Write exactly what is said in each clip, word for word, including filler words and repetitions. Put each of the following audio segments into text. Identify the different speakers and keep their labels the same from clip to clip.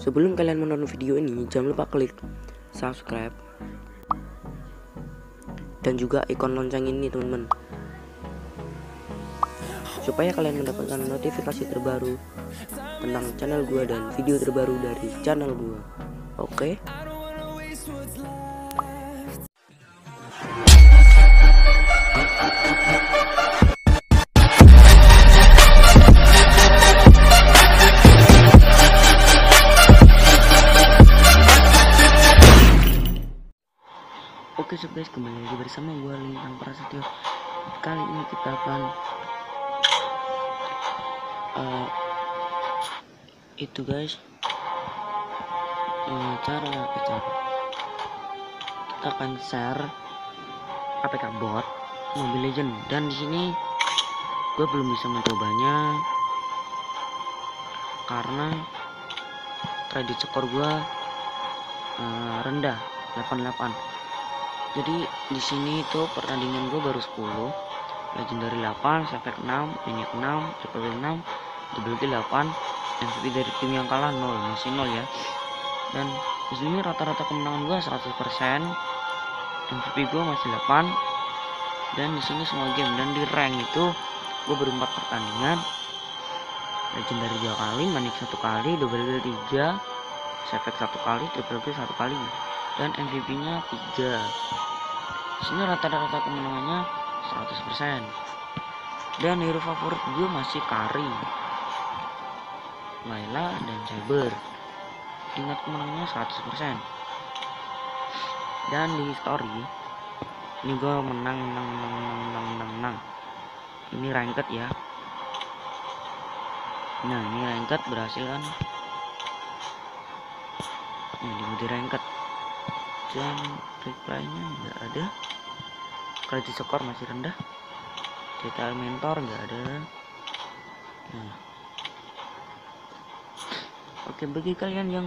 Speaker 1: Sebelum kalian menonton video ini, jangan lupa klik subscribe dan juga ikon lonceng ini teman-teman, supaya kalian mendapatkan notifikasi terbaru tentang channel gua dan video terbaru dari channel gua. Oke? Oke so guys, kembali lagi bersama gue Lintang Prasetyo. Kali ini kita akan uh, itu guys uh, cara apa cara kita akan share A P K bot Mobile Legend, dan di sini gue belum bisa mencobanya karena kredit skor gue uh, rendah delapan puluh delapan. Jadi di sini itu pertandingan gue baru sepuluh, legendary delapan, efek enam, minyak enam, triple enam, double kill delapan, M V P dari tim yang kalah nol, masih nol ya. Dan di sini rata-rata kemenangan gue seratus persen, M V P gue masih delapan, dan di sini semua game. Dan di rank itu gue baru empat pertandingan, legendary dua kali, manik satu kali, double kill tiga, efek satu kali, triple kill satu kali, dan M V P-nya tiga. Di sini rata-rata kemenangannya seratus persen. Dan hero favorit gue masih Kari, Layla, dan Cyber. Tingkat kemenangannya seratus persen. Dan di story ini gue menang menang menang menang menang menang, menang. Ini ranked ya. Nah, ini ranked berhasil kan. Nah, di mode ranked. Dan reply-nya nggak ada, kredit skor masih rendah, detail mentor nggak ada. Nah, oke, bagi kalian yang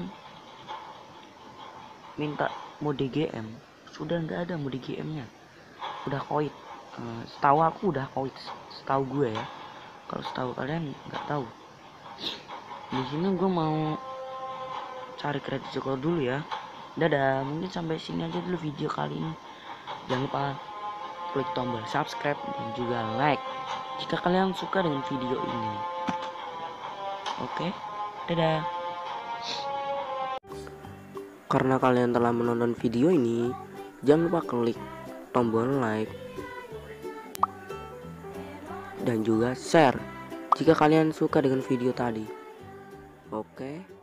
Speaker 1: minta mode G M, sudah nggak ada mode G M-nya, udah koit. Uh, setahu aku udah koit, setahu gue ya. Kalau setahu kalian nggak tahu. Di sini gue mau cari kredit skor dulu ya. Dadah, mungkin sampai sini aja dulu video kali ini. Jangan lupa klik tombol subscribe dan juga like jika kalian suka dengan video ini. Oke, dadah. Karena kalian telah menonton video ini, jangan lupa klik tombol like dan juga share jika kalian suka dengan video tadi. Oke.